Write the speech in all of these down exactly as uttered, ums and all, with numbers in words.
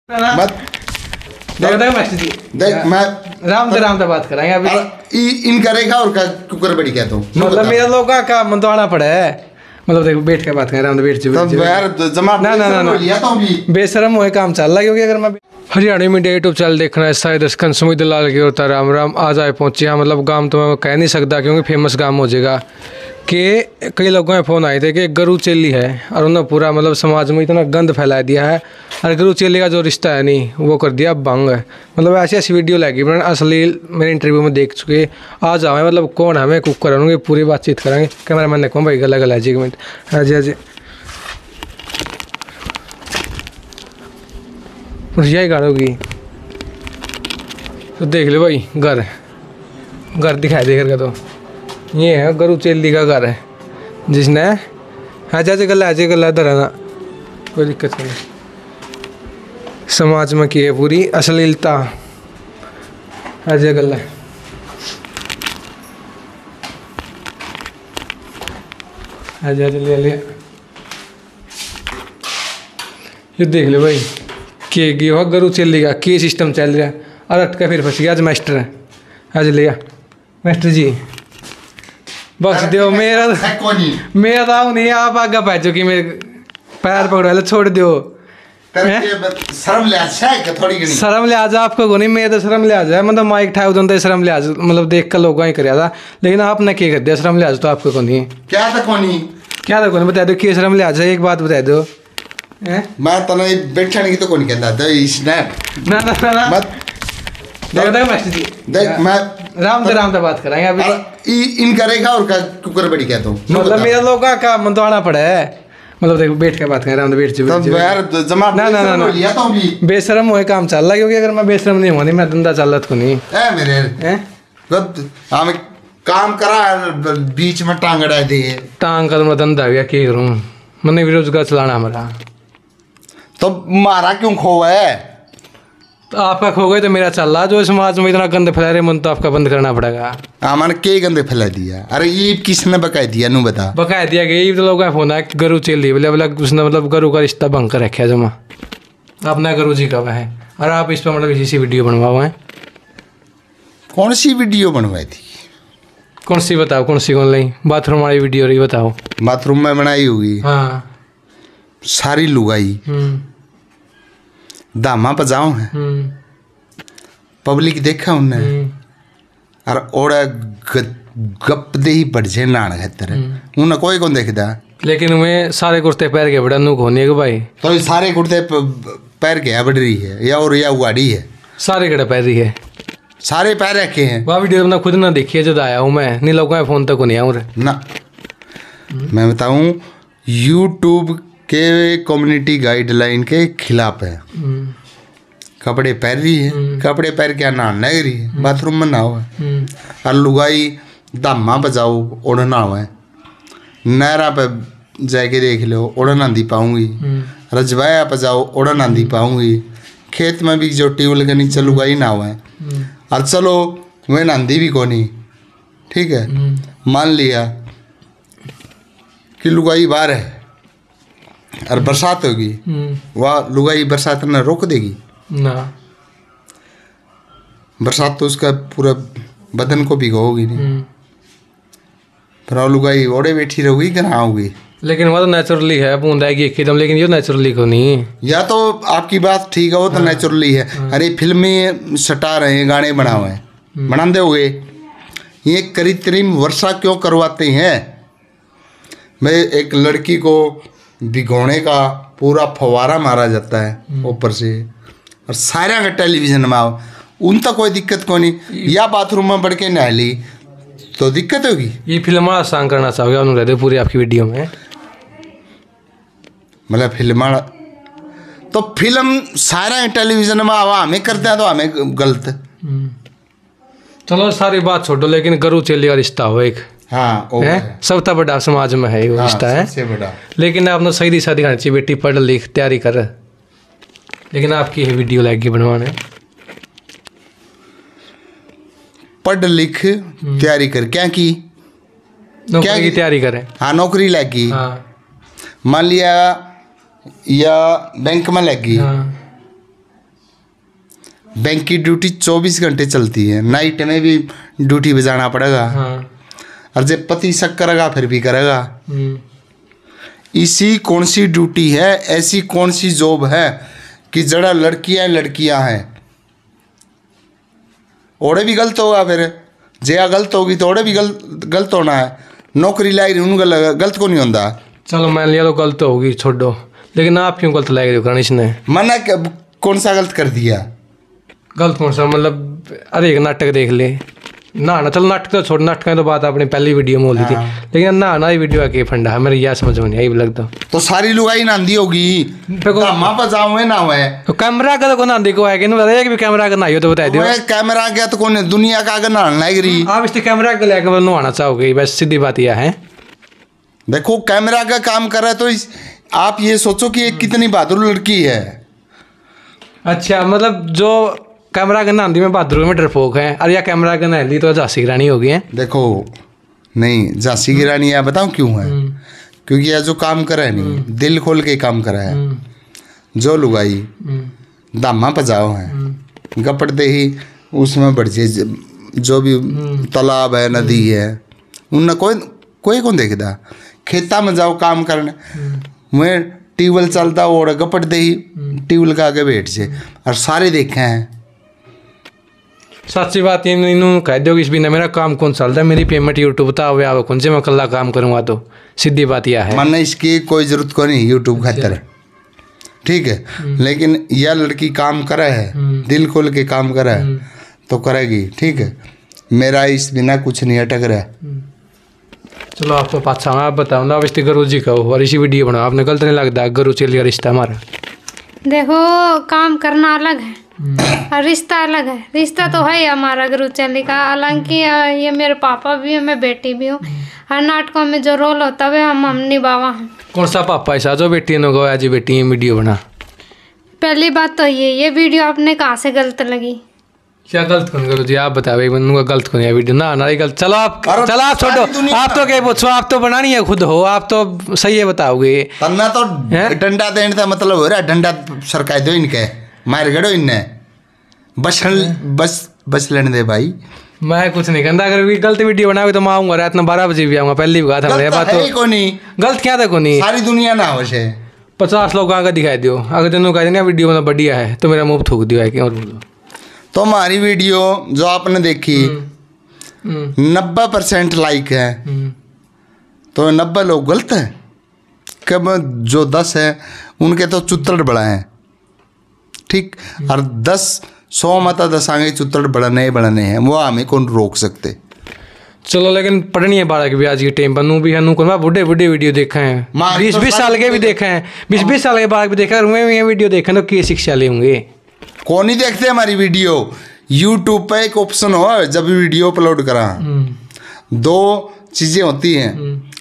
मत देख देख मैक्स जी देख मैं राम दे राम दे बात करेंगे अभी। इन करेगा और का कुकर बड़ी कहता हूँ मतलब मेरा लोग का मन तो आना पड़ा है। मतलब देखो बैठ के बात करें राम दे बैठ जो तब यार जमा ना ना ना लिया तो भी बेशरम हुए काम चल रहा क्योंकि अगर मैं हरियाणा मीडिया यूट्यूब चैनल देखना है सारे दर्शक सुमित लाल की होता राम राम आज आए पहुंचे हैं। मतलब गांव तो मैं कह नहीं सकता क्योंकि फेमस गांव हो जाएगा कि कई लोगों के फ़ोन आए थे कि गरु चेली है और उन्होंने पूरा मतलब समाज में इतना गंद फैला दिया है और गरु चेली का जो रिश्ता है नहीं वो कर दिया भंग है। मतलब ऐसी ऐसी वीडियो लगी मैंने असली मेरे इंटरव्यू में देख चुके आज आए मतलब कौन है मैं कुक करूँगी पूरी बातचीत करेंगे। कैमरा मैन ने कहूँ भाई गला गला जी एक मिनट अजय अजय यही गाड़ोगी तो देख लो भाई घर घर दिखाई दे करके तो ये है गरु चेली का घर है जिसने अजय गला अजय गला इधर है ना कोई दिक्कत नहीं। समाज में की है पूरी अश्लीलता अजय गला अजय अजय ले लिया ये देख लो भाई के गया हुआ गरु चेली का के सिस्टम चल रहा है और अटका फिर फंस गया आज मास्टर है आज लिया मास्टर जी बख्श दो मेरा मेरा तो नहीं आप आगे पैचो कि मेरे पैर पकड़ो लो छोड़ दो शर्म लिहाज है थोड़ी शर्म लिहाज आपको को नहीं मेरे तो शर्म लिहाज है मतलब माइक ठाए उधर शर्म लिहाज मतलब देख कर लोगों ही कराया था लेकिन आपने क्या कर दिया शर्म लिहाज तो आपको को नहीं क्या था कोनी क्या था कोनी बता दो क्या शर्म लिहाज है एक बात बता दो मैं तो नहीं बैठने की तो कौन कहता था स्नैप ना ना ना मत देख देख मैक्स जी देख मैं राम दे राम दे बात करेंगे अभी। इन करेगा और का कुकर बड़ी कहता हूँ मतलब मेरा लोग का मन तो आना पड़ा है। मतलब देखो बैठ के बात करें राम दे बैठ जो तब यार जमा ना ना ना लिया तो भी बेशरम हुए काम चल रहा क्योंकि अगर मैं बेशरम नहीं हुआ नहीं मैं धंधा चल रहा को नहीं ए मेरे हम काम करा बीच में टांग अड़ा दे टांग का धंधा गया क्या करूँ मैंने भी रोजगार चलाना हमारा तो मारा क्यों खोवा है तो आपका खो गए तो मेरा चल रहा जो समाज में इतना गंद फैला रहे मन तो आपका बंद करना पड़ेगा। हाँ मैंने के गंदे फैला दिया अरे ये किसने बकाया दिया नू बता बकाया दिया गया तो लोगों का फोन है गरु चेली बोले बोला उसने मतलब गरु का रिश्ता भंग कर रखा है जमा अपना गरु जी का है और आप इस पर मतलब इसी वीडियो बनवाओ हैं। कौन सी वीडियो बनवाई थी कौन सी बताओ कौन सी कौन लाई बाथरूम वाली वीडियो रही बताओ बाथरूम में बनाई होगी हाँ सारी लुगाई दामा पजाओ है पब्लिक देखा उनने और ओड़ा गप दे ही पड़ जाए नान खतर उन्हें कोई कौन देखता लेकिन मैं सारे कुर्ते पैर के बड़ा नु होने के भाई तो सारे कुर्ते पैर के बढ़ रही है या और या उगाड़ी है सारे कड़ा पैर रही है सारे पैर रखे हैं वह वीडियो अपना खुद ना देखिए जब आया हूँ मैं नहीं लोगों के फोन तक नहीं आऊँ ना मैं बताऊँ यूट्यूब के कम्युनिटी गाइडलाइन के खिलाफ है। कपड़े पहन रही है कपड़े पहन के नहाने लग रही है बाथरूम में नहाओ है और लुगाई दामा बजाओ ओढ़ना हुआ है नहरा पे जाके देख लो ओढ़न आंधी पाऊंगी रजवाया पे जाओ ओढ़न आंधी पाऊंगी खेत में भी जो ट्यूबवेल के नीचे लुगाई ना हुआ है और चलो वह नांदी भी कोनी ठीक है मान लिया कि लुगाई बाहर है और बरसात होगी वह लुगाई बरसात न रोक देगी ना बरसात तो उसका पूरा बदन को भिगोगी नहीं पर लुगाई ओढ़े बैठी रहोगी कि ना होगी लेकिन वह तो नेचुरली है बूंद आएगी एकदम लेकिन ये नेचुरली को नहीं है या तो आपकी बात ठीक है वो तो हाँ, नेचुरली है हाँ, अरे फिल्में सटा रहे हैं गाने बना हुए हैं बना दे हुए ये कृत्रिम वर्षा क्यों करवाते हैं। मैं एक लड़की को भिगोने का पूरा फवारा मारा जाता है ऊपर से और सारा का टेलीविजन में आओ उन तक कोई दिक्कत को नहीं या बाथरूम में बढ़ के नहा ली तो दिक्कत होगी। ये फिल्म आसान करना चाहोगे उन्होंने रहते पूरी आपकी वीडियो में मतलब फिल्म तो फिल्म सारा टेलीविजन में आवा हमें करते हैं तो हमें गलत चलो सारी बात छोड़ो लेकिन गरु चेली का रिश्ता हो एक हाँ है सबसे बड़ा समाज में है वो हाँ, रिश्ता है सबसे बड़ा लेकिन लेकिन आपने सही दिशा दिखानी चाहिए बेटी पढ़ लिख तैयारी कर लेकिन आपकी ये वीडियो लाएगी बनवाने पढ़ लिख तैयारी कर क्या की क्या की तैयारी करें हाँ नौकरी लगी हाँ मान लिया या बैंक में लगी हाँ बैंक की ड्यूटी चौबीस घंटे चलती है, नाइट में भी ड्यूटी बजाना पड़ेगा। हाँ। और जब पति शक करेगा फिर भी करेगा। इसी कौन सी ड्यूटी है, ऐसी कौन सी जॉब है कि जड़ा लड़कियां लड़कियां हैं। ओड़े भी गलत होगा, फिर जया गलत होगी तो ओड़े भी गलत गलत होना है। नौकरी लाई रही उन गलत को नहीं होता। चलो मान लिया तो गलत होगी, छोड़ो, लेकिन आप क्यों गलत लाई रहे हो गणेश ने? मना कौन सा गलत कर दिया? गलत कौन सा मतलब? अरे एक नाटक देख ले ना ना, चलो नाटक तो छोड़, नाटक तो बात आपने पहली वीडियो में बोली थी। लेकिन ना ना ये वीडियो के फंडा है मेरे यह समझ में नहीं आई लगता। तो सारी लुगाई नांदी होगी माँ पर जाओ ना हुए तो कैमरा का तो को नांदी को आएगा ना, एक भी कैमरा का ना हो तो बता दियो। कैमरा गया तो कौन दुनिया का अगर नहाना लगी आप इससे कैमरा का लेकर नहाना चाहोगे, बस सीधी बात यह है। देखो कैमरा का काम कर रहा है तो इस, आप ये सोचो कि एक कितनी बहादुर लड़की है। अच्छा मतलब जो कैमरा के नांदी में बहादुर में डरपोक है, और या कैमरा के नाली तो झांसी की रानी हो गई है। देखो नहीं, झांसी की रानी है, बताऊं क्यों है? क्योंकि यह जो काम करा है नहीं, दिल खोल के काम करा है। जो लुगाई दामा पजाओ है, गपड़ते ही उसमें बढ़ जाए, जो भी तालाब है नदी है उनने कोई कोई कौन देखता। खेता में जाओ काम करने, मैं ट्यूबवेल चलता और गपड़ते ही ट्यूबवेल का आगे बैठ जाए, और सारे देखे हैं। सच्ची बात ये इन्होंने कह दो कि इस बिना मेरा काम कौन चलता है, मेरी पेमेंट यूट्यूब बताओ हुआ कौन से मैं कल्ला काम करूँगा, तो सीधी बात यह है। मानना इसकी कोई जरूरत को नहीं यूट्यूब खातर, ठीक है, लेकिन यह लड़की काम करे है, दिल खोल के काम करे है तो करेगी, ठीक है। मेरा इस बिना कुछ नहीं अटक रहा है। चलो आपको पाछा आप बताओ ना, अब इस गुरु जी का और इसी वीडियो बनाओ, आपने गलत नहीं लगता गुरु चलिए रिश्ता हमारा? देखो काम करना अलग है और रिश्ता अलग है। रिश्ता तो है ही हमारा गुरु चली का, हालांकि ये मेरे पापा भी है, मैं बेटी भी हूँ। हर नाटकों में जो रोल होता है हम हम निभावा हैं। कौन सा पापा ऐसा जो बेटी ने गया जी बेटी ये वीडियो बना? पहली बात तो ये ये वीडियो आपने कहाँ से गलत लगी? क्या गलत कौन करो जी आप बताओ, बनूंगा गलत कौन है वीडियो? ना ना गलत, चलो आप चलो आप छोड़ो, आप तो क्या पूछो, आप तो बनानी है खुद हो, आप तो सही है बताओगे। तन्ना तो डंडा देने का मतलब हो रहा है, डंडा सरका दो इनके, मार गड़ो इनने, बस बस बस लेने दे भाई। मैं कुछ नहीं कहता, अगर गलत वीडियो बनाओगे तो मैं आऊंगा रात में बारह बजे भी आऊंगा, पहली बात है बात तो को नहीं गलत क्या था को नहीं, सारी दुनिया ना हो से पचास लोग आगे दिखाई दियो, अगर तेनों कह देना वीडियो मतलब बढ़िया है तो मेरा मुंह थूक दियो है कि और बोलो। तो हमारी वीडियो जो आपने देखी नब्बे परसेंट लाइक है, तो नब्बे लोग गलत है। कब जो दस है उनके तो चुत्तड़ बड़ा है, ठीक, और दस सौ मत दस आगे चुत्तड़ बढ़ने बढ़ने हैं, वो हमें कौन रोक सकते। चलो लेकिन पढ़नी है बारह की भी आज की टाइम पर, नू भी है नू को बुढ़े बुढ़े वीडियो देखे हैं, बीस बीस साल के भी देखे हैं, बीस बीस साल के बाद भी देखा, मैं वीडियो देखे तो क्या शिक्षा ले होंगे? कौन नहीं देखते हमारी वीडियो? यूट्यूब पे एक ऑप्शन हो जब वीडियो अपलोड करा, दो चीजें होती हैं,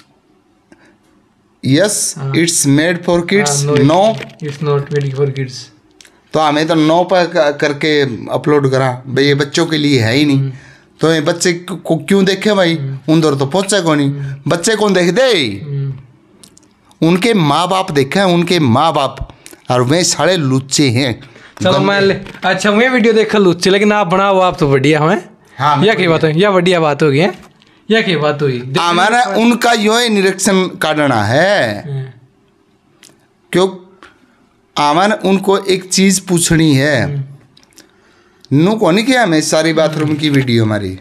yes it's made for kids, no it's not made for kids. तो हमें तो नो पर करके अपलोड करा, भाई ये बच्चों के लिए है ही नहीं, तो ये बच्चे को क्यों देखे भाई? उधर तो पहुंचा कौन नहीं, बच्चे कौन देख दे? उनके माँ बाप देखा है, उनके माँ बाप, और वे सारे लुच्चे हैं। चलो मैं अच्छा मैं वीडियो देखा लुच्चे, लेकिन आप बनाओ आप तो बढ़िया हमें। हाँ, यह क्या बात है, यह बढ़िया बात होगी है, यह क्या बात हुई? हमारा उनका यो निरीक्षण करना है, क्यों आमान उनको एक चीज पूछनी है। नू को नहीं किया हमें सारी बाथरूम की वीडियो हमारी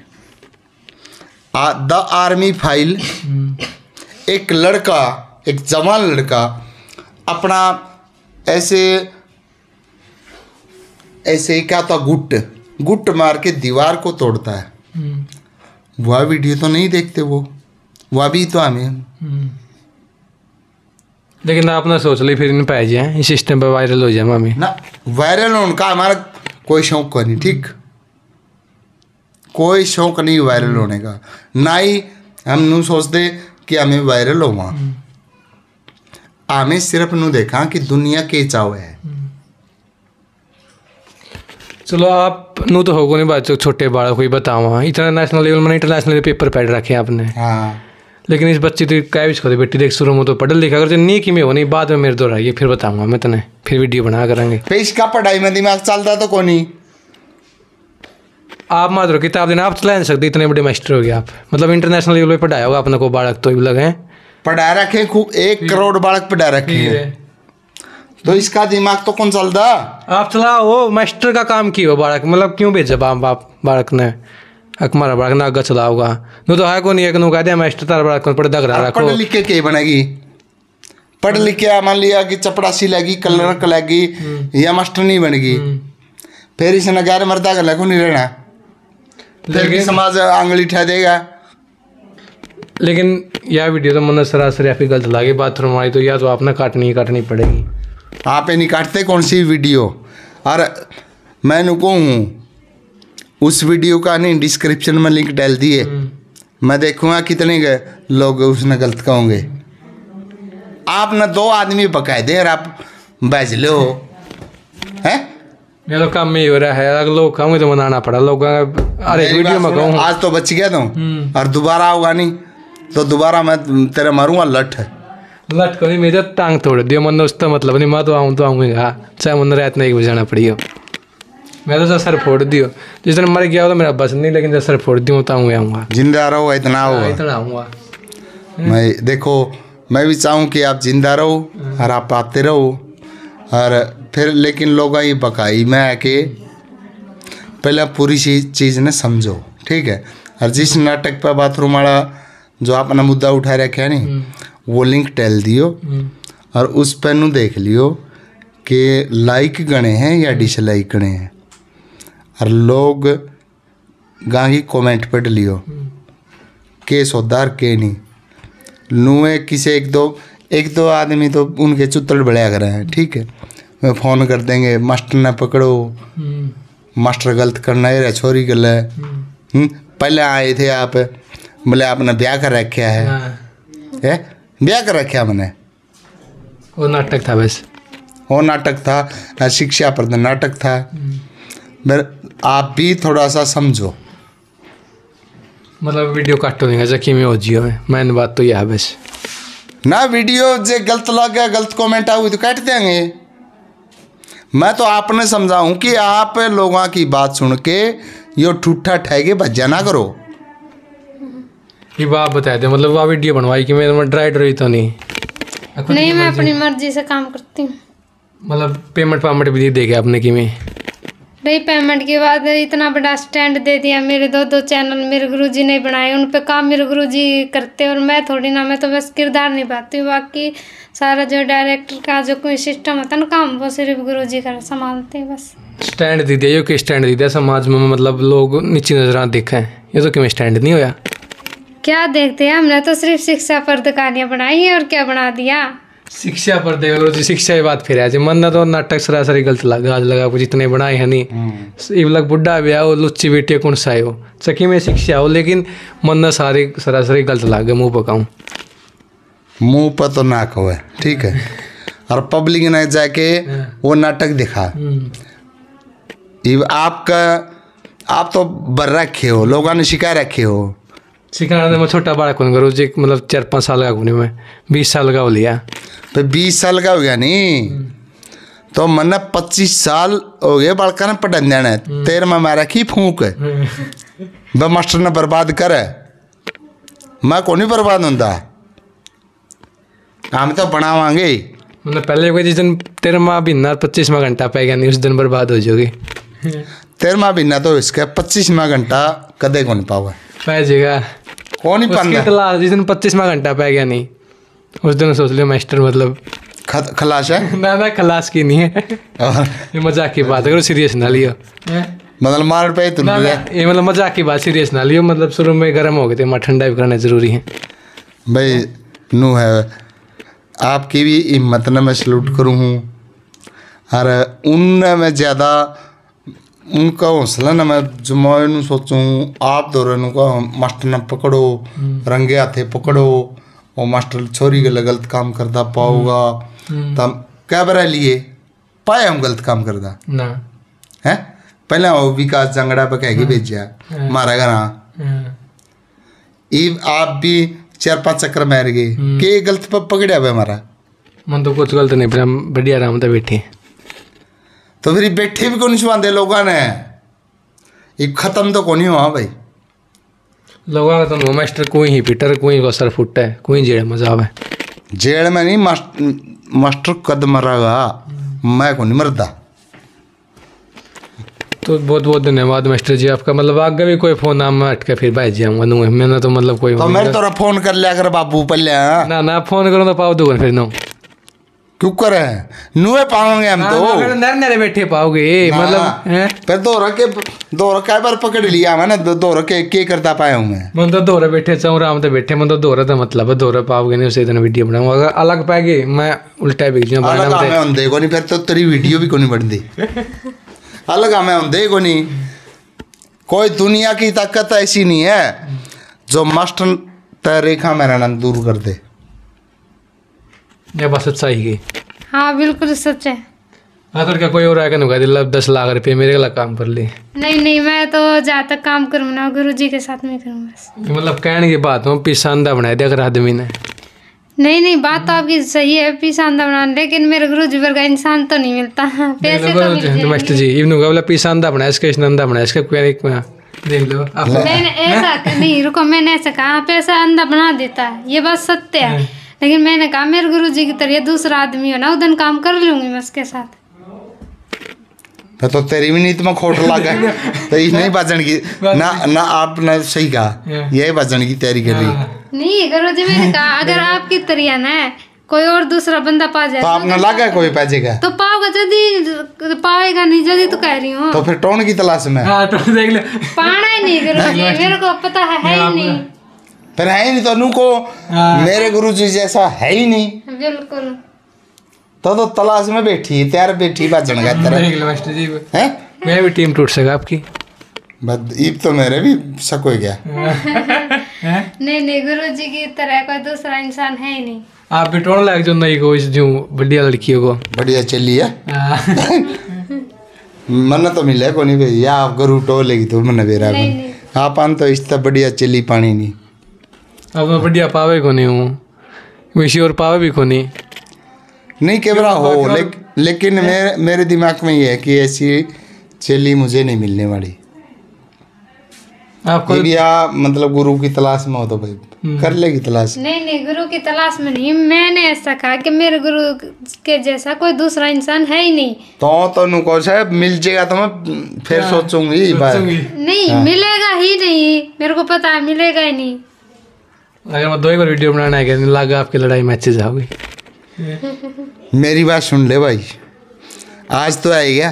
द आर्मी फाइल, एक लड़का, एक जवान लड़का अपना ऐसे ऐसे ही क्या था गुट गुट मार के दीवार को तोड़ता है, वह वीडियो तो नहीं देखते वो, वह भी तो हमें। लेकिन आपने सोच ली फिर इन पे जाए इस सिस्टम पे वायरल हो जाए मामी ना, वायरल उनका हमारा कोई शौक को नहीं, ठीक, कोई शौक नहीं वायरल होने का, ना ही हम नू सोचते कि हमें वायरल हो। वहाँ हमें सिर्फ नू देखा कि दुनिया के चाव है। चलो आप नू तो होगो नहीं बात, छोटे बालक कोई बताओ, इतना नेशनल लेवल में इंटरनेशनल पेपर पैड रखे आपने। हाँ, लेकिन इस बच्ची तो क्या भी छोड़े बेटी देख, शुरू में तो पढ़ लिखा कर, नहीं कि मैं हो नहीं, बाद में मेरे दो रही फिर बताऊंगा मैं तने, फिर वीडियो बना करेंगे। फिर इसका पढ़ाई में दिमाग चलता तो कौन ही, आप मात्र किताब देना आप चला नहीं सकते, इतने बड़े मास्टर हो गए आप, मतलब इंटरनेशनल लेवल पे पढ़ाया होगा अपने को बालक तो भी लगे पढ़ा रखे खूब, एक करोड़ बालक पढ़ा रखे हैं, तो इसका दिमाग तो कौन चलता। आप चलाओ मास्टर का काम की हो बालक, मतलब क्यों भेजा बाप बाप बालक ने हमारा बालक ना आगे चलाओगा नो तो है को नहीं, एक नो कह दिया मास्टर तारा बालक को पढ़ दगरा रखो। पढ़ लिख के क्या बनेगी, पढ़ लिख के मान लिया कि चपड़ासी लगी कलर लगी या मास्टर नहीं बनेगी, फिर इसने ग्यारह मरदा कर लगो नहीं रहना, फिर भी समाज आंगली उठा देगा। लेकिन यह वीडियो तो मन सरासर आपकी गलत लगी, बाथरूम आई तो या तो आपने काटनी काटनी पड़ेगी। आप नहीं काटते कौन सी वीडियो, और मैंने कहूँ उस वीडियो का नहीं डिस्क्रिप्शन में लिंक डाल दिए, मैं देखूंगा कितने लोग उसने गलत कहोगे। आपने दो आदमी पकाए दे और आप बज लो हैं, ये तो काम में ही हो रहा है, अगर लोग कहोगे तो मनाना पड़ा लोग। अरे वीडियो में कहूँ आज तो बच गया तुम, और दोबारा होगा नहीं तो दोबारा मैं तेरा मारूंगा लठ लट को नहीं, मेरे टांग तोड़ दियो मन उसका मतलब नहीं, मैं तो आऊँ तो आऊँगा चाहे मन रात नहीं बजाना पड़ी हो, मैं तो सर फोड़ दियो, जिस दिन मर गया हो तो मेरा बस नहीं, लेकिन जब सर फोड़ दियो तो आऊँगा आऊँगा जिंदा रहो इतना होगा, इतना आऊँगा मैं। देखो मैं भी चाहूँ कि आप जिंदा रहो और आप आते रहो, और फिर लेकिन लोग ये बकाई में आके पहले पूरी चीज़ ने समझो, ठीक है। और जिस नाटक पर बाथरूम वाला जो आपने मुद्दा उठा रखा है नहीं, वो लिंक टेल दियो और उस पर नू देख लियो कि लाइक गणे हैं या डिसलाइक गणे हैं, और लोग गाही कमेंट पढ़ लियो के सौदार के नहीं लुए किसे एक दो एक दो आदमी तो उनके चुत्तड़ बढ़िया कर रहे हैं, ठीक है। मैं फ़ोन कर देंगे मास्टर ने पकड़ो, मास्टर गलत करना है छोरी गल है, पहले आए थे आप बोले आपने ब्याह कर रखा है, है ब्याह कर रखा मैंने, वो नाटक था बस, वो नाटक था, शिक्षा पर नाटक था। मेरे आप भी थोड़ा सा समझो, मतलब वीडियो काटो नहीं जखी में हो जियो में, मैंने बात तो यह बस ना वीडियो जे गलत लग गया गलत कमेंट आऊँ तो काट देंगे। मैं तो आपने समझाऊं कि आप लोगों की बात सुन के यो ठूठा ठहगे भज्जा ना करो। ये बात बताए थे, मतलब वह वीडियो बनवाई कि मैं ड्राई ड्राई तो नहीं नहीं, मैं अपनी मर्जी से काम करती हूँ, मतलब पेमेंट पेमेंट भी दे गया आपने कि मैं नहीं, पेमेंट के बाद इतना बड़ा स्टैंड दे दिया, मेरे दो दो चैनल मेरे गुरुजी ने बनाए, उन पे काम मेरे गुरुजी करते और मैं थोड़ी ना, मैं तो बस किरदार निभाती हूँ, बाकी सारा जो डायरेक्टर का जो कोई सिस्टम होता है ना काम, वो सिर्फ गुरुजी कर संभालते हैं बस। स्टैंड दे दिया, यो कि स्टैंड दे दिया समाज में, मतलब लोग नीचे नजर देखे हैं, ये तो क्यों स्टैंड नहीं होया, क्या देखते हैं, हमने तो सिर्फ शिक्षा पर दुकानियाँ बनाई है और क्या बना दिया, शिक्षा पर दे गुरुजी शिक्षा की बात फिर आज मन तो नाटक सरासरी गलत लगा, आज लगा कुछ जितने बनाए हैं नहीं, लग बुढ़ा भी आओ लुच्ची बेटी कौन सा हो चकी में शिक्षा हो, लेकिन मन सारी सरासरी गलत लगे, मुँह पकाऊँ मुँह पर तो ना कहो, ठीक है। और पब्लिक ने जाके वो नाटक दिखा, आपका आप तो बर रखे हो, लोगों ने शिका रखे हो, सिखाना मैं छोटा बड़ा कौन करूँ जी, मतलब चार पाँच साल का घूमने में बीस साल का हो लिया, तो बीस साल का हो गया नहीं तो मन पच्चीस साल हो गए बड़का ने पढ़न देना, तेर में मारा की फूक ब मास्टर ने बर्बाद करे, मैं कौन नहीं बर्बाद होता, हम तो बनावांगे। मतलब पहले जिस दिन तेरहवा महीना पच्चीसवा घंटा पाएगा नहीं उस दिन बर्बाद हो जाओगी, तेरहवा महीना तो इसका पच्चीसवा घंटा कदे कौन पाओगे, पै जाएगा कौन ही पाना क्लास जिस दिन पच्चीसवा घंटा पै गया नहीं उस दिन सोच लियो मास्टर मतलब खलास है ना ना खलास की नहीं है, ये मजाक की बात है, सीरियस ना लियो, मतलब मार पे तो ये मतलब मजाक की बात सीरियस ना लियो, मतलब शुरू में गर्म हो गए थे मैं ठंडा भी करना जरूरी है भाई। नू है आपकी भी हिम्मत ने मैं सलूट करूँ हूँ, और उन में ज़्यादा उनका हौसला ना मैं जो मैं सोचूँ आप दोनों का मास्टर ने पकड़ो रंगे हाथे पकड़ो और मास्टर छोरी गल गलत काम करता पाओगा तब क्या बरा लिए पाए हम गलत काम करता ना है, पहले वो विकास जंगड़ा पे कह के भेजा मारा गना, इब आप भी चार पांच चक्कर मार गए के गलत पर पकड़िया हमारा, मन तो कुछ गलत नहीं, बढ़िया आराम था बैठे, तो फिर बैठे भी कौन छुआते लोगों ने, ये खत्म तो कौन ही हुआ भाई। लोगों का तो मास्टर कोई ही पीटर कोई को सर फुट है कोई जेड़ मजा आवे जेड़ में नहीं मास्टर मास्टर कद मरेगा मैं को नहीं मरता। तो बहुत बहुत धन्यवाद मास्टर जी आपका। मतलब आगे भी कोई फोन आम मैं अटके फिर भाई जाऊंगा नू मैंने तो मतलब कोई तो मेरे तोरा फोन कर लिया कर बाबू पल्ले ना ना फोन करूँ तो पाओ दूंगा फिर नो क्यों करे नुए पाओगे हम तो नर नरे बैठे पाओगे मतलब फिर दो रखे दो रखा बार पकड़ लिया मैंने दो रखे के करता पाया हूँ मैं मन तो दो बैठे चाहूँ राम तो बैठे मन तो दो तो मतलब दो पाओगे नहीं उसे इतना वीडियो बनाऊंगा अगर अलग पाएगी मैं उल्टा बिक जाऊँ अलग देखो नहीं फिर तो तेरी वीडियो भी को नहीं बढ़ती अलग हमें देखो नहीं कोई दुनिया की ताकत ऐसी नहीं है जो मास्टर तय रेखा मेरा नाम दूर कर दे। ये बस सच्चाई की हाँ बिल्कुल सच है। हाँ तो क्या कोई और आएगा नुका दिला दस लाख रुपये मेरे गला काम कर ले नहीं नहीं मैं तो जहाँ तक काम करूँ ना गुरु जी के साथ में करूँ बस। मतलब कहने की बात हो पिसांदा बना दिया अगर आदमी ने नहीं नहीं बात तो आपकी सही है पिसांदा बनाना लेकिन मेरे गुरु जी वर्गा इंसान तो नहीं मिलता पैसे तो मिल जाएंगे। मास्टर जी इवन बोला पिसांदा बनाया इसका इसनंदा बनाया इसका कोई देख लो मैंने ऐसा नहीं रुको मैंने ऐसा कहा पैसा अंधा बना देता है ये बात सत्य है लेकिन मैंने कहा मेरे गुरु जी की तरह दूसरा आदमी हो ना उधर काम कर लूंगी मैं उसके साथ। तो तेरी भी नीत में खोट लगा तो इस नहीं बचन की ना ना आपने सही कहा यही बचन की तैयारी कर रही नहीं गुरु जी मैंने कहा अगर आपकी तरह ना कोई और दूसरा बंदा पा जाए तो आपने लगा कोई पैसे का तो पाओगा जल्दी पाएगा नहीं जल्दी तो कह रही हूँ तो फिर टोन की तलाश में देख ले पाना ही नहीं गुरु जी मेरे को पता है है ही नहीं फिर है ही नहीं तो नू को मेरे गुरु जी जैसा है ही नहीं बिल्कुल तो तो तलाश में बैठी तैयार बैठी बचन का तरह मास्टर जी है मैं भी टीम टूट सका आपकी बस ईब तो मेरे भी शक हो गया नहीं नहीं गुरु जी की तरह कोई दूसरा इंसान है ही नहीं। आप भी टोन लायक जो नहीं को इस जो बढ़िया लड़कियों को बढ़िया चली है मन तो मिले को नहीं भैया आप गुरु टो लेगी तो मन बेरा आप आन तो इस तरह बढ़िया चली पानी नहीं अब मैं बढ़िया पावे को नहीं हूँ वैसी और पावे भी को नहीं नहीं कैमरा हो ले, लेकिन मेरे मेरे दिमाग में ये है कि ऐसी चेली मुझे नहीं मिलने वाली आपको या मतलब गुरु की तलाश में हो तो भाई कर लेगी तलाश। नहीं नहीं गुरु की तलाश में नहीं मैंने ऐसा कहा कि मेरे गुरु के जैसा कोई दूसरा इंसान है ही नहीं तो तो नुको साहब मिल जाएगा तो मैं फिर सोचूंगी नहीं हाँ। मिलेगा ही नहीं मेरे को पता है मिलेगा ही नहीं। अगर मैं दो ही बार वीडियो बनाना है लगा आपकी लड़ाई में अच्छे जाओगी मेरी बात सुन ले भाई आज तो आएगा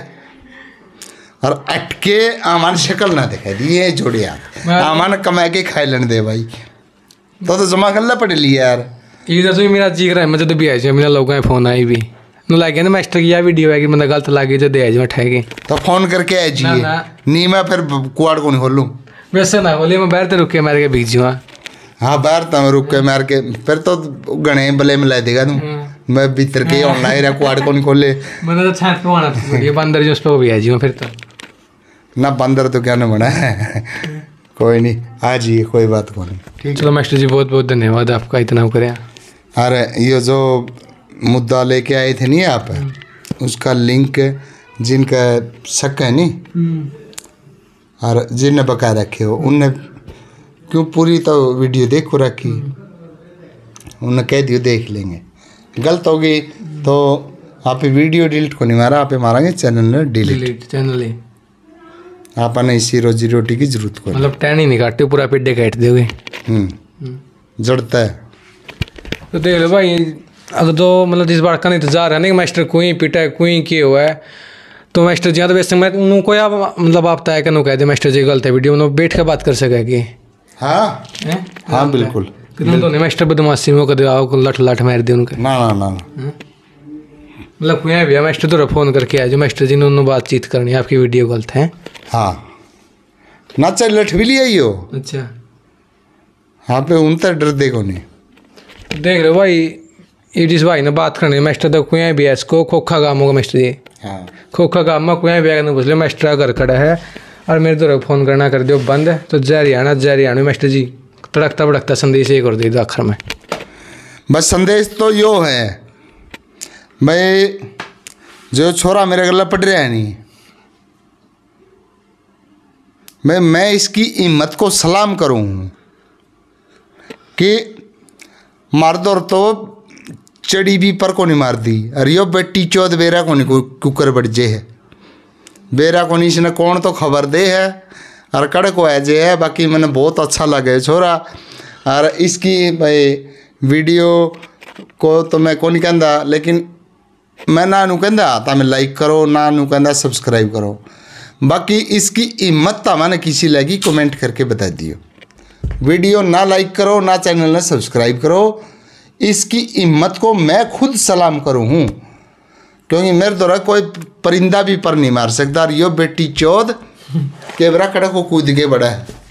और अटके आमान शक्ल ना दिखा दी ये जोड़े यार आमान कमा के खाए लेने दे भाई तो तो जमा करना पड़े लिया यार इधर तो मेरा जी रहा है मुझे तो भी आई मेरा लोगों का फोन आई भी नु लागे ना मास्टर की या वीडियो आएगी मतलब गलत लागे जो दे आज मैं ठहगे तो फोन करके आ जी नहीं मैं फिर कुआड़ को नहीं खोलूँ वैसे ना खोलिए मैं बाहर तो रुक के मार के बीच जुआ हाँ बाहर तो रुक के मार के फिर तो गणे बले में ला देगा तू मैं भीतर के ऑनलाइन रहा कुआड़ को नहीं खोले मैंने तो छाट को आना ये बंदर जो उस पर भी आ जी फिर तो ना बंदर तो क्या ना बना है कोई नहीं आ जाइए कोई बात को नहीं ठीक चलो मास्टर जी बहुत बहुत धन्यवाद आपका इतना करें। अरे ये जो मुद्दा लेके आए थे नहीं आप उसका लिंक जिनका शक है नहीं और जिनने बका रखे हो उनने क्यों पूरी तो वीडियो देखो रखी उन्हें कह दियो देख लेंगे गलत होगी तो आप वीडियो डिलीट को नहीं मारा आप मारेंगे चैनल डिलीट चैनल ही आप इसी रोजी रोटी की जरूरत को मतलब टैन ही नहीं काटते पूरा पेड्डे काट दोगे जड़ता है तो देख लो भाई अगर तो मतलब जिस बात का इंतजार है ना कि मास्टर कोई पिटा है कोई किए हुआ है तो मास्टर जी तो वैसे मैं उनको या मतलब आप तय कर कह दे मास्टर जी गलत है वीडियो में बैठ के बात कर सके कि हाँ हाँ बिल्कुल तो नहीं मास्टर बदमाशी में कदे आओ लठ लठ मार दे उनके ना ना ना मतलब कोई भी मास्टर तो फोन करके आया जो मास्टर जी ने उन्होंने बातचीत करनी है आपकी वीडियो गलत है हाँ ना चल लठ भी लिया ही हो अच्छा हाँ पे उन तक डर देखो नहीं देख लो भाई ये जिस भाई ने बात करनी मास्टर तो कोई भी है इसको खोखा गाँव होगा मास्टर जी हाँ गाँव में कोई भी आगे पूछ लो मास्टर घर खड़ा है और मेरे तो फ़ोन करना कर दियो बंद है तो जय हरियाणा जय हरियाणा मास्टर जी तड़कता भड़कता संदेश ये कर दे दो आखिर में बस संदेश तो यो है भाई जो छोरा मेरे गला पड़ रहा है नहीं मैं मैं इसकी हिम्मत को सलाम करूँ कि मारदौर तो चढ़ी भी पर को नहीं मार दी। अरे यो बेटी चौथ बेरा को नहीं कुकर बढ़ जे है, बेरा को नहीं इसने कौन तो खबर दे है और कड़ को है जे है। बाकी मैंने बहुत अच्छा लगे छोरा। और इसकी भाई वीडियो को तो मैं को नहीं कहता, लेकिन मैं ना नू कहता आता मैं लाइक करो, ना नू कहता सब्सक्राइब करो। बाकी इसकी हिम्मत तो मैंने किसी लगी कमेंट करके बता दियो। वीडियो ना लाइक करो, ना चैनल ने सब्सक्राइब करो, इसकी हिम्मत को मैं खुद सलाम करूँ हूँ, क्योंकि मेरे द्वारा कोई परिंदा भी पर नहीं मार सकता। यो बेटी चौथ के बरा कड़क को कूद के बड़ा है।